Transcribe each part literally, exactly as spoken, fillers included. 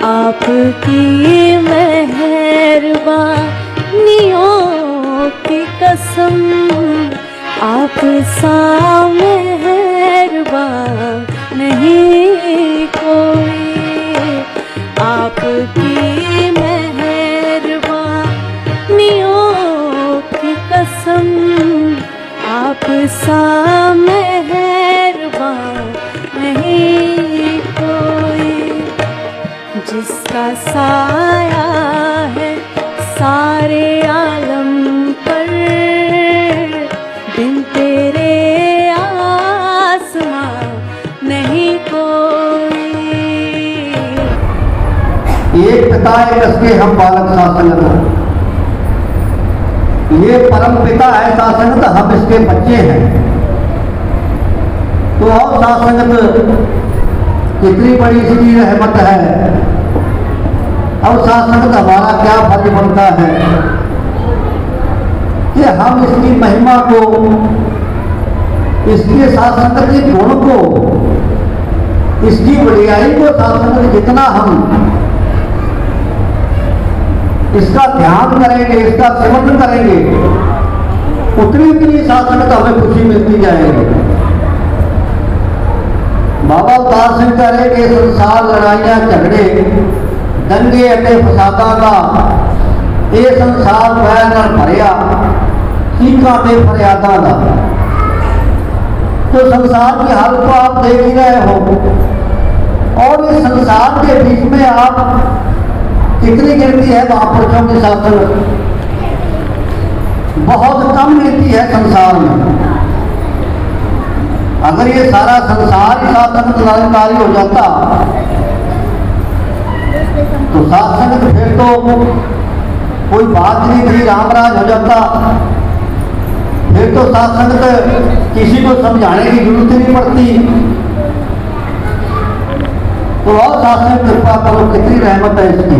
आपकी मेहरबानियों की कसम, आप सा मेहरबान नहीं कोई। आपकी मेहरबानियों की कसम, आप सा मेहरबान नहीं कोई। जिसका साया है सारे आलम पर, बिन तेरे आसमां नहीं कोई। एक पिता एक असके हम बालक सा संगत, ये परम पिता है सा संगत, हम इसके बच्चे हैं। तो और सा संगत कितनी बड़ी इसकी रहमत है। अब सा संगत हमारा क्या फर्ज बनता है कि हम इसकी महिमा को, इसके सा संगत के गुण को, इसकी बढ़ियाई को सा संगत जितना हम इसका ध्यान करेंगे, इसका सेवन करेंगे, उतनी उतनी सा संगत हमें खुशी मिलती जाएगी। बाबा अवतार सिंह कह रहे कि संसार लड़ाइयां झगड़े दंगे अटे फसादा का, ये संसार पैर न भरिया चीखा ते फरियादा का। तो संसार की हालत को आप देख ही रहे हो, और इस संसार के बीच में आप कितनी गिनती है महापुरुषों के साथ, बहुत कम मिलती है संसार में। अगर ये सारा संसार ही सात्संग निरंकारी हो जाता तो सात्संग फिर तो कोई बात नहीं थी, रामराज हो जाता। फिर तो सात्संग किसी को समझाने की जरूरत नहीं पड़ती। तो और सात्संग कृपा करो, कितनी रहमत है इसकी।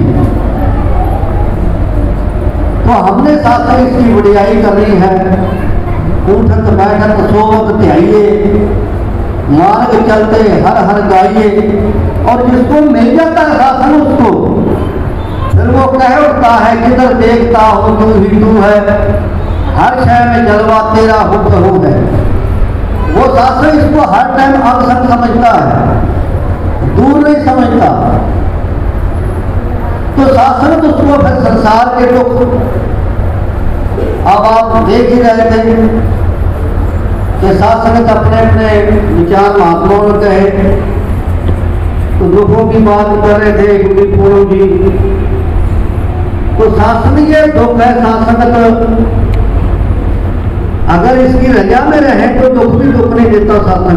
तो हमने सात्संग इसकी बढ़ियाई करनी है। उठत बैठत सोवत ध्याइए, मार्ग चलते हर हर गाइए। और जिसको मिल जाता है साधन उसको फिर वो कह उठता है, किधर देखता हो तू ही तू है, हर शय में जलवा तेरा हुक्म है। वो शास्त्र इसको हर टाइम अवसर समझता है, दूर नहीं समझता। तो शास्त्र तो उसको फिर संसार के दुख, अब आप देख ही रहे थे कि शास्त्र अपने अपने विचार महात्माओं ने कहे, तो दुखों की बात कर रहे थे गुरु पूर्व जी। तो शास्त्र ये दुख है, शासक अगर इसकी रजा में रहे तो दुख भी दुख नहीं देता शासन।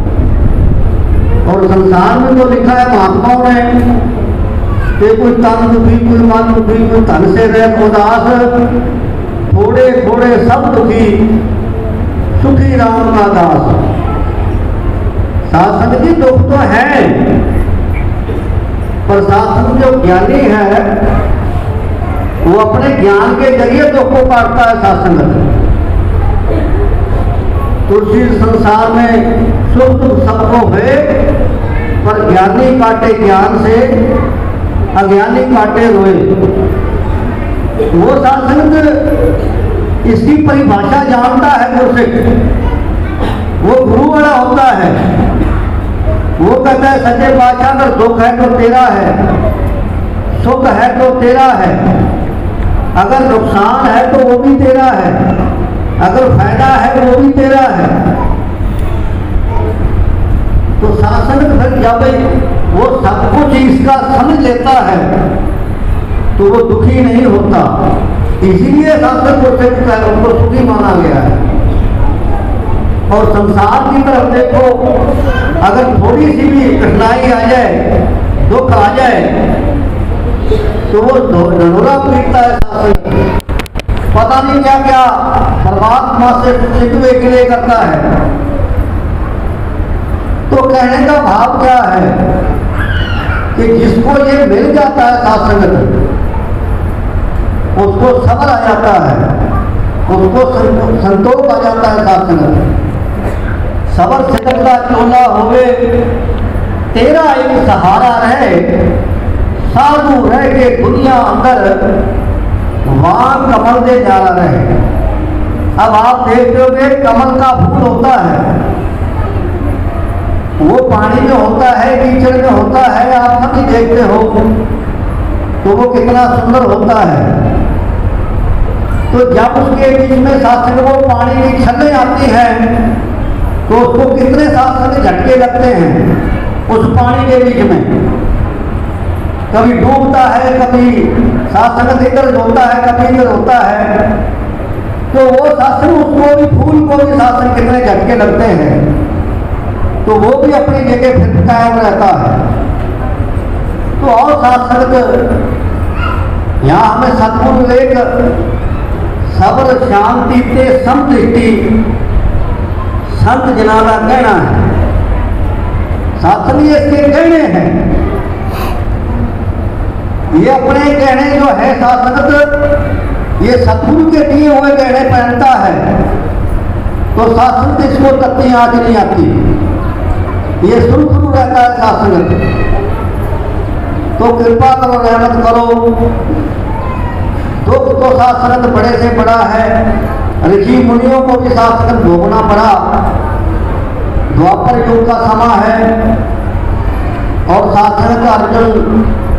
और संसार में तो लिखा है महात्माओं ने कि कोई तन दुखी, कोई मन दुखी, कोई धन से रहे उदास, थोड़े थोड़े सब दुखी, सुखी राम का दास। शासन की दुख तो है, पर शासन जो ज्ञानी है वो अपने ज्ञान के जरिए दुख को काटता है। शासन तुलसी संसार में सुख दुख सबको है, पर ज्ञानी काटे ज्ञान से, अज्ञानी काटे रोए। वो शासन इसकी परिभाषा जानता है गुरसिख, वो गुरु वाला होता है। वो कहता है सच्चे बादशाह अगर दुख है तो तेरा है, सुख है तो तेरा है, अगर नुकसान है तो वो भी तेरा है, अगर फायदा है वो भी तेरा है। तो शासन फिर जब वो सब कुछ इसका समझ लेता है तो वो दुखी नहीं होता। इसीलिए शासन को उनको सुखी माना गया है। और संसार की तरफ देखो, अगर थोड़ी सी भी कठिनाई आ जाए, दुख आ जाए, तो वो ढंढोरा पीटता है शासन, पता नहीं क्या क्या परमात्मा से शिकवे गिले करता है। तो कहने का भाव क्या है कि जिसको ये मिल जाता है शासन, उसको सब्र आ जाता है, उसको संतोष आ जाता है। शासन सबर सिकंदरा चोला होवे, तेरा एक सहारा रहे, साधु रह के दुनिया अंदर वहां कमल दे नारा रहे। अब आप देखते हो कि कमल का फूल होता है, वो पानी में होता है, कीचड़ में होता है, आप सभी देखते हो, तो वो कितना सुंदर होता है। तो जब उसके बीच में शासन को पानी की छलने आती है तो उसको कितने शासन झटके लगते हैं उस पानी के बीच में। कभी डूबता है, कभी शासन इधर होता है, कभी इधर होता है। तो वो शासन, उसको भी फूल को भी शासन कितने झटके लगते हैं, तो वो भी अपनी जगह फिर कायम रहता है। तो और शासन यहाँ हमें सदगुरु एक सब्र शांति ते समदृष्टि संत जना का कहना है। शासन ये इसके कहने हैं, ये अपने कहने जो है शासक ये सतगुरु के दिए हुए कहने पहनता है, तो शासन से इसको तत्ती आंच नहीं आती, ये शुरू शुरू रहता है शासन। तो कृपा करो, रहमत करो। दुख तो शासन बड़े से बड़ा है, ऋषि मुनियों को भी शासन भोगना पड़ा। द्वापर युग का समा है और शासन का अर्जुन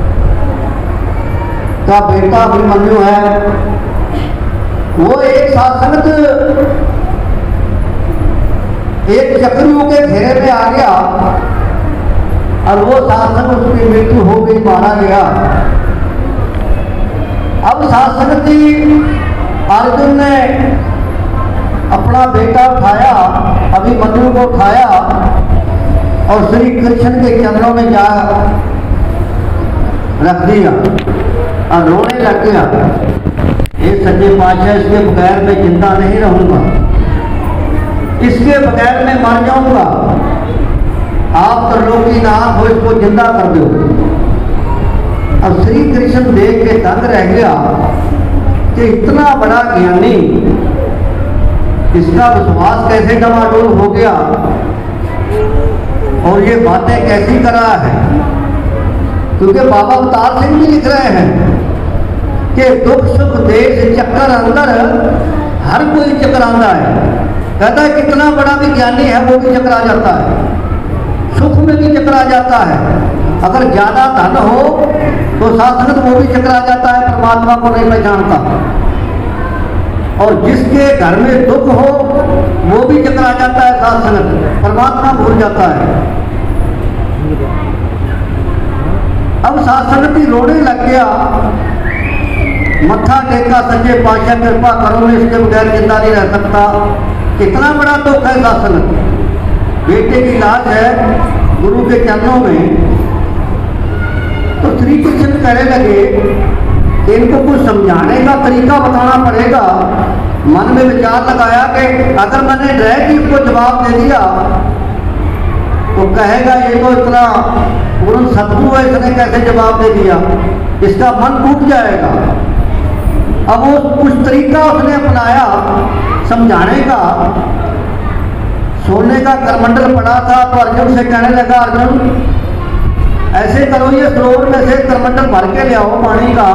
का बेटा अभिमन्यु है, वो एक शासन एक चक्रव्यूह के घेरे में आ गया और वो शासन उसकी मृत्यु हो गई, मारा गया। अब शासन की अर्जुन ने अपना बेटा उठाया, अभिमन्यु को उठाया और श्री कृष्ण के चरणों में जा रख दिया और रोने लग गया, ये सच्चे पातशाह इसके बगैर मैं जिंदा नहीं रहूंगा, इसके बगैर मैं मर जाऊंगा, आप त्रिलोकीनाथ हो, इसको जिंदा कर दो। अब श्री कृष्ण देख के दंग रह गया कि इतना बड़ा ज्ञानी, इसका विश्वास कैसे डमाडोल हो गया और ये बातें कैसी कर रहा है। क्योंकि बाबा अवतार सिंह भी लिख रहे हैं कि दुख सुख देश चक्कर अंदर हर कोई चकराता है। कहता है कितना बड़ा भी ज्ञानी है वो भी चकरा जाता है, सुख में भी चकरा जाता है। अगर ज्यादा धन हो तो शासन वो भी चकरा जाता है, परमात्मा को नहीं पहचानता। और जिसके घर में दुख हो वो भी चकरा जाता है, शासन परमात्मा भूल जाता है। अब शासन भी रोने लग गया, मत्था टेका, सच्चे पातशाह कृपा करो, मैं इसके बगैर जिंदा नहीं रह सकता, कितना बड़ा दुख है शासन। बेटे की लाश है गुरु के चरणों में। तो श्री कृष्ण कहने लगे कि इनको कुछ समझाने का तरीका बताना पड़ेगा। मन में विचार लगाया कि अगर मैंने डायरेक्ट इसको जवाब दे दिया तो कहेगा ये तो इतना पूर्ण सदगुरु है, इसने कैसे जवाब दे दिया, इसका मन टूट जाएगा। अब वो कुछ तरीका उसने अपनाया समझाने का। सोने का करमंडल पड़ा था तो अर्जुन से कहने लगा, अर्जुन ऐसे करो, ये सरोवर में से करमंडल भर के ले आओ पानी का।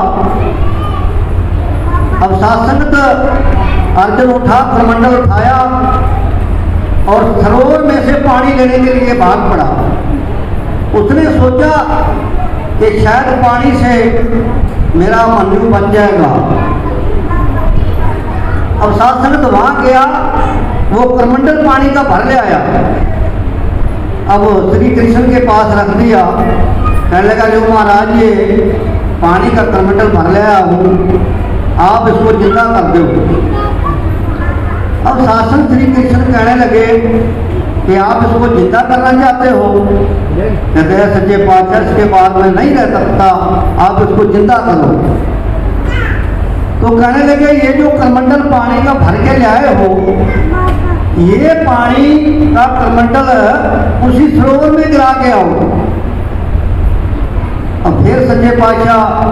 अब शासन अर्जुन उठा, करमंडल उठाया और सरोवर में से पानी लेने के लिए भाग पड़ा। उसने सोचा कि शायद पानी से मेरा मन्यु बच जाएगा। अब शासन तो वहां गया, वो करमंडल पानी का भर ले आया। अब श्री कृष्ण के पास रख दिया, कहने लगा जो महाराज ये पानी का करमंडल भर ले आया हूँ, आप इसको जिंदा कर दो। अब शासन श्री कृष्ण कहने लगे कि आप इसको जिंदा करना चाहते हो? कहते हैं सच्चे पातशाह इसके बाद में नहीं रह सकता, आप इसको जिंदा करो। तो कहने लगे ये जो करमंडल पानी का भर के ले आए हो, ये पानी का करमंडल उसी सरोवर में गिरा के आओ। अब फिर सच्चे पातशाह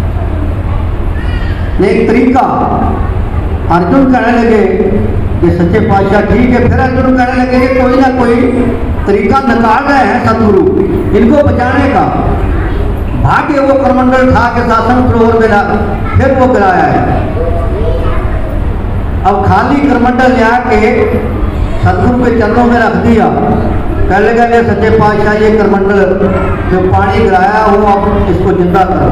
ने एक तरीका, अर्जुन कहने लगे कि सच्चे पातशाह ठीक है। फिर अर्जुन कहने लगे कि कोई ना कोई तरीका निकाल रहे हैं सदगुरु इनको बचाने का। भाग्य वो करमंडल था कि शासन सरोवर मिला, फिर वो गिराया है। अब खाली करमंडल ले आके सदगुरु के चरणों में रख दिया, कहने लगे सच्चे पातशाह ये करमंडल जो पानी गिराया हो अब इसको जिंदा करो।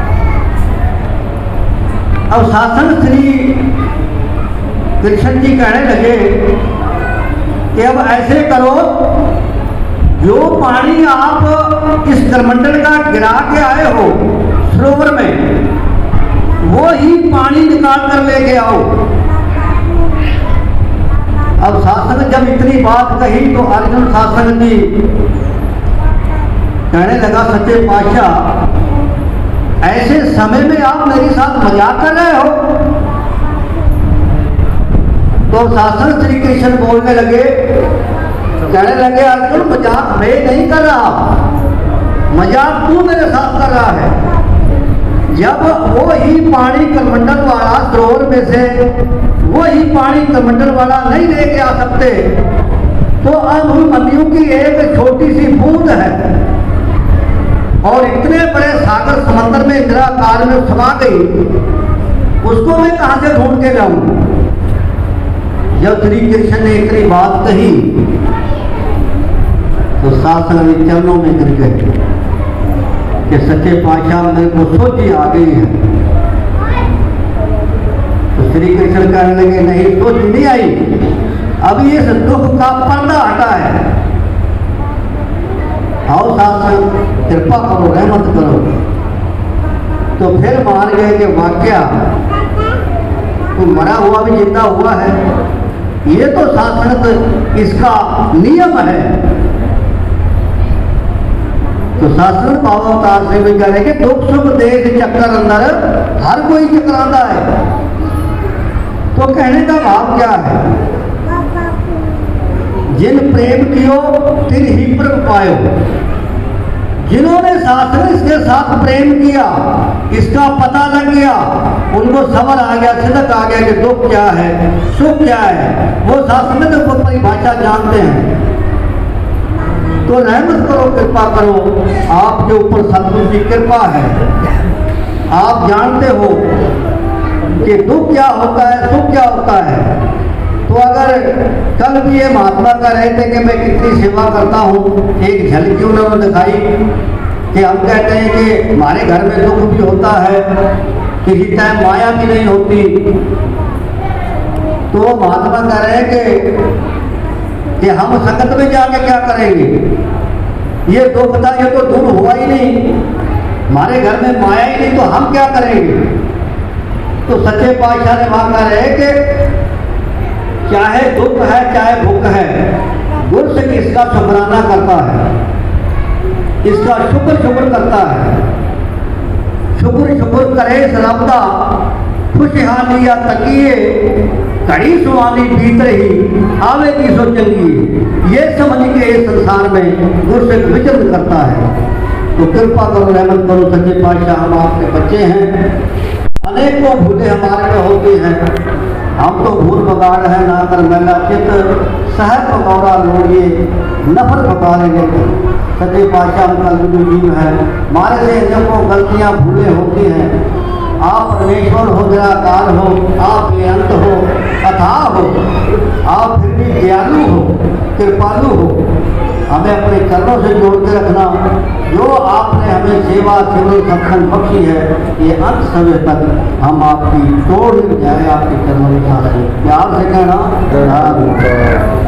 अब शासन श्री कृष्ण जी कहने लगे कि अब ऐसे करो, जो पानी आप इस करमंडल का गिरा के आए हो सरोवर में, वो ही पानी निकाल कर लेके आओ। अब शासन जब इतनी बात कही तो अर्जुन शासन जी कहने लगा सच्चे पातशाह ऐसे समय में आप मेरे साथ मजाक कर रहे हो। तो शासन श्री कृष्ण बोलने लगे, कहने लगे अर्जुन मजाक मैं नहीं कर रहा, मजाक तू मेरे साथ कर रहा है। जब वो ही पानी करमंडल वाला सरोवर में से वो ही पानी करमंडल वाला नहीं लेके आ सकते, तो अभिमन्यु की एक छोटी सी बूंद है और इतने बड़े सागर समंदर में इंदिरा काल में समा गई, उसको मैं कहां से ढूंढ के लाऊं। जब श्री कृष्ण ने इतनी बात कही तो शासन में चरणों में गिर गए कि सच्चे पातशाह मेरे को सोची आ गई है। तो श्री कृष्ण कहने लगे नहीं सोच नहीं आई, अभी इस दुख का पर्दा हटा है। आओ शासन कृपा करो, रहमत करो। तो फिर मान गए कि वाक्या तो मरा हुआ भी जिंदा हुआ है, ये तो शासन इसका नियम है। तो शासन भावावतार से भी कह रहे कि दुख सुख देख चक्कर अंदर हर कोई चक्रांदा है। तो कहने का भाव क्या है, जिन प्रेम कियो तिन ही प्रभ पायो। जिन्होंने शासन इसके साथ प्रेम किया, इसका पता लग गया, उनको समझ आ गया, सिदक आ गया कि दुख क्या है सुख क्या है, वो शासन में तो परिभाषा जानते हैं। तो रहमत करो, कृपा करो, आपके ऊपर सतगुरु की कृपा है। आप जानते हो कि दुख क्या होता है सुख क्या होता है। तो अगर कल भी ये महात्मा कह रहे थे कि मैं कितनी सेवा करता हूँ, एक झलकी उन्होंने दिखाई कि हम कहते हैं कि हमारे घर में दुख भी होता है, किसी टाइम माया भी नहीं होती। तो वो महात्मा कह रहे हैं कि कि हम संगत में जाके क्या करेंगे, ये दुख था ये तो दूर हुआ ही नहीं, हमारे घर में माया ही नहीं, तो हम क्या करेंगे। तो सच्चे पातशाह ने वहां कह रहे कि चाहे दुख है चाहे भूख है, गुरु से इसका शुक्राना करता है, इसका शुक्र शुक्र करता है। शुक्र शुक्र करे सरबदा खुशहाली या तकिए, कड़ी सुहानी बीत रही आवेगी सो चंगी। ये समझ के इस संसार में गुरु से विचरण करता है। तो कृपा करो, रहमत करो सच्चे पातशाह, हम आपके बच्चे हैं, अनेकों भूलें हमारे में होती हैं, हम तो भूल बगाड़ है ना कर मैला चित, सहज पकौड़ा लोड़िए नफर पकारे लेकर। सच्चे पातशाह हम कल जीव है, हमारे से अनेकों गलतियाँ भूलें होती हैं। आप परमेश्वर हो, निराकार हो, आप बेअंत हो, अथाह हो, आप फिर भी दयालु हो, कृपालु हो। हमें अपने चरणों से जोड़ के रखना। जो आपने हमें सेवा सिमरन सत्संग बख्शी है, ये अंत समय तक हम आपकी तोड़ जाए, आपके चरणों में साथ प्यार से कहना।